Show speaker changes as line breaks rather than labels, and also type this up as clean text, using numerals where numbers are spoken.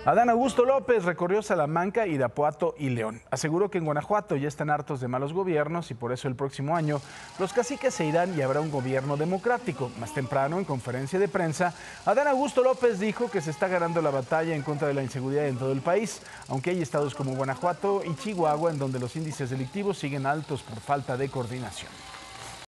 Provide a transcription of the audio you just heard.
Adán Augusto López recorrió Salamanca, Irapuato y León. Aseguró que en Guanajuato ya están hartos de malos gobiernos y por eso el próximo año los caciques se irán y habrá un gobierno democrático. Más temprano, en conferencia de prensa, Adán Augusto López dijo que se está ganando la batalla en contra de la inseguridad en todo el país, aunque hay estados como Guanajuato y Chihuahua en donde los índices delictivos siguen altos por falta de coordinación.